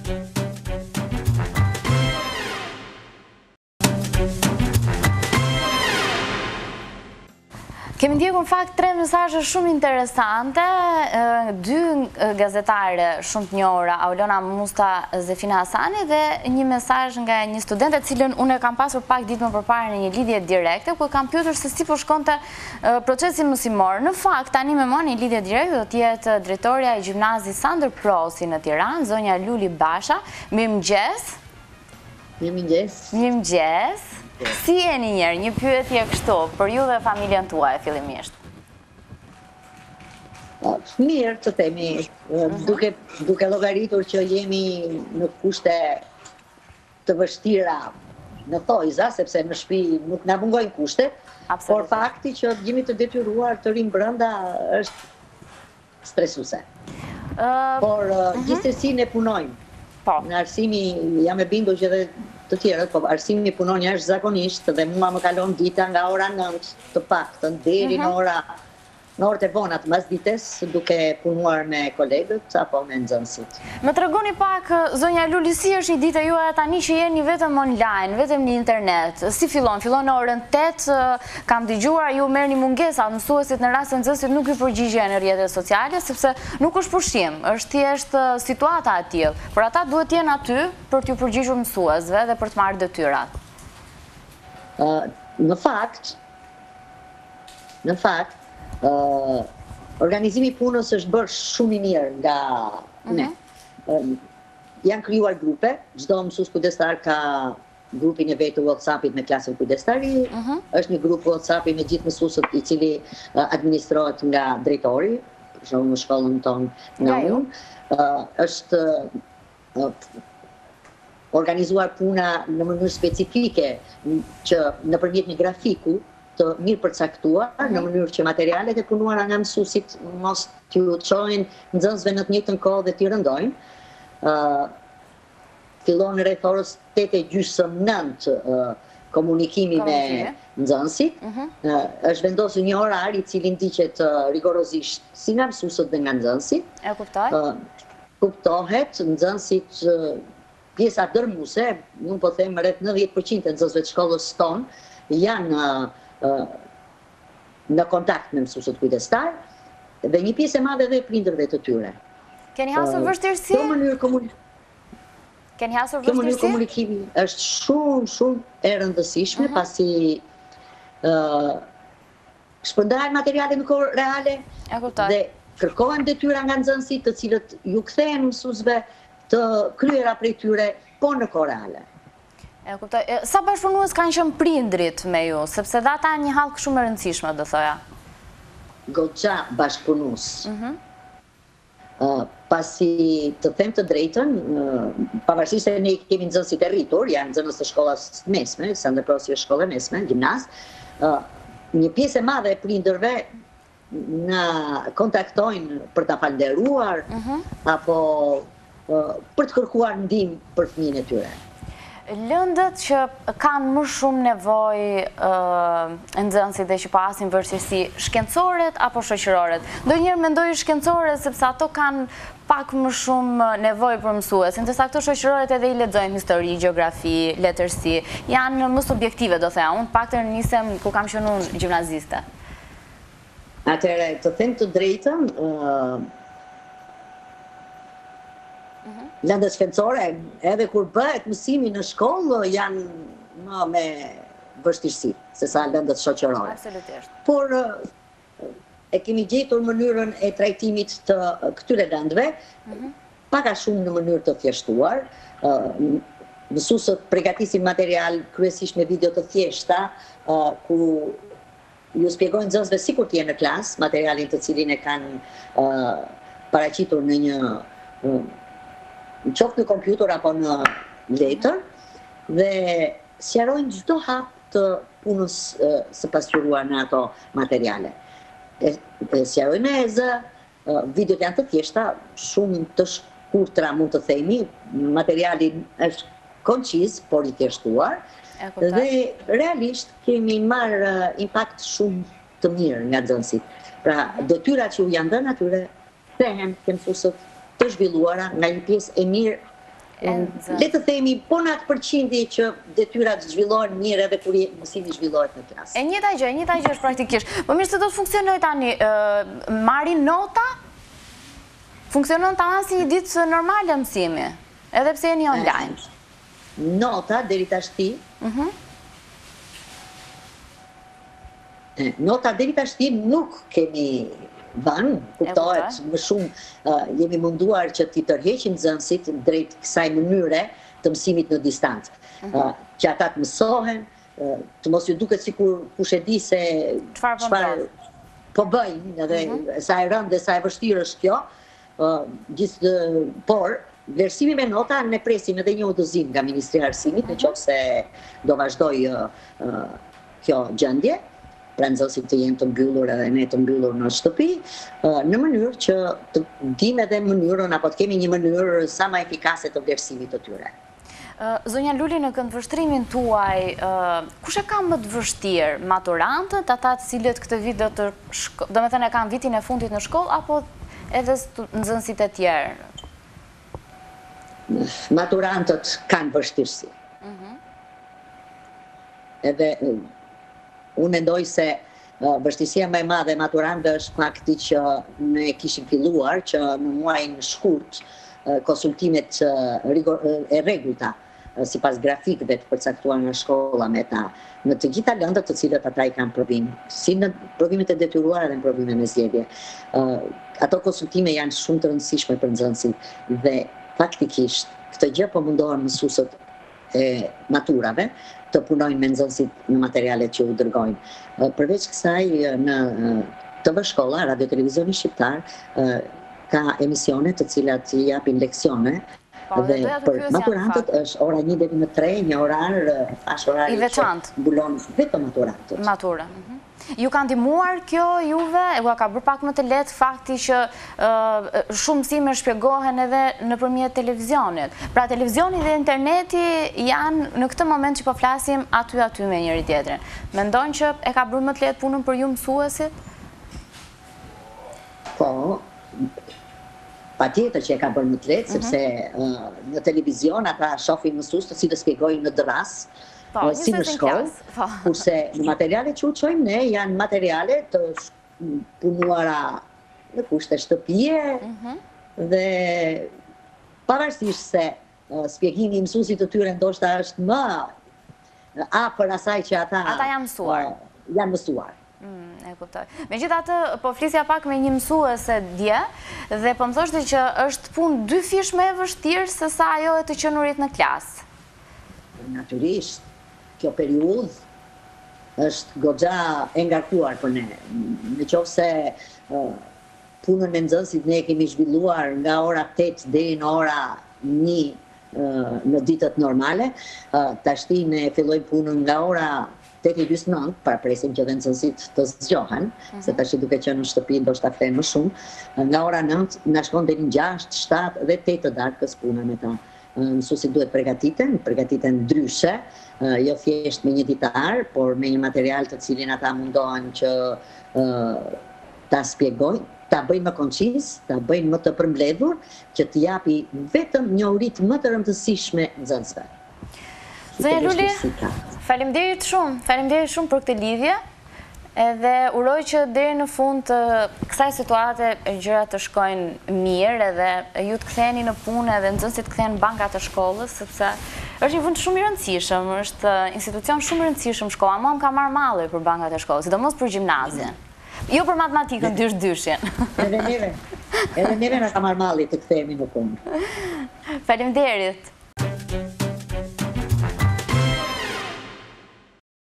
Kemi ndjekur në fakt 3 mesazhe shumë interesante, 2 gazetare shumë të njohura, Aulona Musta, Zefina Hasani, dhe një mesazh nga një studente, cilën unë e kam pasur pak ditë më përpara në një lidhje direkte, ku kam pyetur se si po shkonte procesi mësimor. Në fakt, tani me mua në një lidhje direkte do të jetë drejtoria e gjimnazit Sander Prosi në Tiranë, zonja Luli Basha. Mirëmëngjes. Mirëmëngjes. Mirëmëngjes. Si jeni njerë, një pyetje kështu, për ju dhe familjen tuaj, fillimisht? Mirë të themi, duke llogaritur që jemi në kushte të vështira në thojza, sepse në shtëpi nuk na mungojnë kushtet, por fakti që jemi të detyruar të rim brenda është stresuese. Por gjithsesi ne punojmë. Në arsimi jam e bindur që edhe të tjerët, po arsimi punon jashtëzakonisht dhe mua më kalon dita nga ora 9 të paktën deri në orët e vona të mbasdites, duke punuar me kolegët apo me nxënësit. Më tregoni pak, zonja Luli, si është një ditë e juaj tani që jeni vetëm online, vetëm në internet? Si fillon? Fillon në orën 8, kam dëgjuar ju merrni mungesa, mësuesit në rast se nxënësit nuk ju përgjigjen në rrjetet sociale, sepse nuk është pushim, është thjesht situata e tillë. Por ata duhet të jenë aty për t'ju përgjigjur mësuesve dhe për të marrë detyrat. Në fakt, organizimi punës është bërë shumë i mirë nga ne. Janë krijuar grupe, çdo mësues kujdestar ka grupin e vetë WhatsAppit me klasën kujdestari, është një grup WhatsAppi me gjithë mësuesët i cili administrohet nga drejtori, për shembull në shkollën tonë në unë, është organizuar puna në mënyrë specifike që nëpërmjet një grafiku të mirë përcaktuar, në mënyrë që materialet e punuara nga mësuesit mos t'ju çojnë nxënësve në të njëjtën kohë dhe t'i rëndojnë. Fillon rreth orës 8:30 komunikimi me nxënësit. Është vendosur një orar i cili ndiqet rigorozisht si nga mësuesët dhe nga nxënësit. E kuptoj. Kuptohet, nxënësit pjesa dërmuese, unë po them rreth 90% e nxënësve të shkollës tonë janë në kontakt me mësuesët kujdestar dhe një pjesë e madhe dhe e prindërve të tyre. Keni hasur vështirësi? Kjo mënyrë komunikimi është shumë e rëndësishme, pasi shpërndahen materiale në kohë reale dhe kërkohen detyra nga nxënësit, të cilët ju kthehen mësuesve të kryera prej tyre, po në kohë reale. Sa bashkëpunues kanë qenë prindrit me ju, sepse dhe ata një hallkë shumë e rëndësishme, do thoja? Goxha bashkëpunues. Pasi të them të drejtën, pavarësisht se ne kemi nxënësit e rritur, janë nxënës të shkollës mesme, Sander Prosi është shkollë mesme, gjimnaz, një pjesë e madhe e prindërve na kontaktojnë për ta falënderuar apo për të kërkuar ndihmë për fëmijën e tyre. Lëndët që kanë më shumë nevojë nxënësit dhe që pasin vështirësi, shkencoret apo shoqëroret? Ndonjëherë mendoj shkencoret sepse ato kanë pak më shumë nevojë për mësuesin, ndërsa këto shoqëroret edhe i lexojnë histori, gjeografi, letërsi, janë më subjektive, do thëja. Unë paktën nisem ku kam qenë unë gjimnaziste. Atëherë, të them të drejtën, lëndët shkencore, edhe kur bëhet mësimi në shkollë, janë më me vështirësi, se sa lëndët shoqërore. Absolutisht. Por e kemi gjetur mënyrën e trajtimit të këtyre lëndëve, pak a shumë në mënyrë të thjeshtuar. Mësuesët përgatisin material kryesisht me video të thjeshta, ku ju shpjegojnë nxënësve sikur të jenë në klasë, materialin të cilin e kanë paraqitur në një qoftë në kompjuter apo në letër, dhe sqarojnë çdo hap të punës së pasqyruar në ato materiale. Sqarojnë me zë, videot janë të thjeshta, shumë të shkurtra mund të themi, materiali është konciz, por i thjeshtuar, dhe realisht kemi marrë impakt shumë të mirë nga nxënësit. Pra, detyrat që u janë dhënë atyre kthehen te mësuesët të zhvilluara nga një pjesë e mirë Le të themi, po në atë përqindi që detyrat zhvillohen mirë edhe kur mësimi zhvillohet në klasë. E njëta gjë është praktikisht. Po mirë se do të funksionoj tani, marrin nota? Funksionon të si një ditë normale mësimi, edhe pse jeni online? Nota, deri tashti, nota deri tashti nuk kemi vanë, kuptohet më shumë jemi munduar që t'i tërheqim nxënësit drejt kësaj mënyre të mësimit në distancë. Që ata të mësohen, të mos ju duket sikur kush e di se çfarë po bëjnë, edhe sa e rëndë dhe sa e vështirë është kjo, por vlerësimi me nota ne presim edhe një udhëzim nga Ministri i Arsimit nëse do vazhdoj kjo gjendje. Pra nxënësit të jenë të mbyllur edhe ne të mbyllur në shtëpi, në mënyrë që të dim edhe mënyrën, apo të kemi një mënyrë sa më efikase të vlerësimit të tyre. Zonja Luli, në këndvështrimin tuaj, kush e ka më të vështirë? Maturantët, ata të cilët këtë vit do me thënë e kanë vitin e fundit në shkollë, apo edhe nxënësit e tjerë? Maturantët kanë vështirësi. Edhe unë mendoj se vështirësia më e madhe e maturantëve është fakti që ne kishim filluar që në muajin shkurt konsultimet e rregullta sipas grafikëve të përcaktuar nga shkolla me ta në të gjitha lëndët të cilët ata i kanë provim, si në provimet e detyruara dhe në provimet me zgjedhje. Ato konsultime janë shumë të rëndësishme për nxënësit dhe faktikisht këtë gjë po mundohen mësuesët e maturave të punojnë me nxënësit në materialet që u dërgojnë. Përveç kësaj, në TV Shkolla, Radio Televizioni Shqiptar, ka emisione të cilat i japin leksione, dhe për maturantët është ora 1 deri në 3, një orar, orari që mbulon vetëm maturantët. Matura. Ju ka ndihmuar kjo juve, ka bërë pak më të lehtë fakti që shumë mësime shpjegohen edhe nëpërmjet televizionit. Pra televizioni dhe interneti janë në këtë moment që po flasim aty me njëri tjetrin. Mendon që e ka bërë më të lehtë punën për ju mësuesit? Po, patjetër që e ka bërë më të lehtë, sepse në televizion ata shohin mësues si të shpjegojnë në dras, si në shkollë, kurse në materialet që u çojmë ne janë materiale të punuara në kushte shtëpie dhe pavarësisht se shpjegimi i mësuesit të tyre ndoshta është më afër asaj që ata janë mësuar. E kuptoj. Megjithatë, po flisja pak me një mësuese dje dhe po më thoshte që është punë 2 fish më e vështirë se sa ajo e të qenurit në klasë. Natyrisht, kjo periudhë është goxha e ngarkuar për ne. Nëse punën me nxënësit ne kemi zhvilluar nga ora 8 deri në ora 1 në ditët normale, tashti ne fillojmë punën nga ora 8:49, para presim që dhe nxënësit të zgjohen, se tash duke qenë në shtëpi ndoshta flen më shumë, nga ora 9 na shkon deri në 6, 7 dhe 8 të darkës puna me ta. Mësuesit duhet përgatiten ndryshe, jo thjesht me një ditar, por me një material të cilin ata mundohen që ta shpjegojnë, ta bëjnë më koncis, ta bëjnë më të përmbledhur, që të japi vetëm njohuritë më të rëndësishme nxënësve. Zonja Luli, faleminderit shumë për këtë lidhje, edhe uroj që deri në fund të kësaj situate gjërat të shkojnë mirë edhe ju të ktheheni në punë edhe nxënësit të kthehen në bankat e shkollës, sepse është një vend shumë i rëndësishëm, është institucion shumë i rëndësishëm shkolla. Mua më ka marrë malli për bankat e shkollës, sidomos për gjimnazin. Jo për matematikën, dyshin. Edhe neve na ka marrë malli të kthehemi në punë. Faleminderit.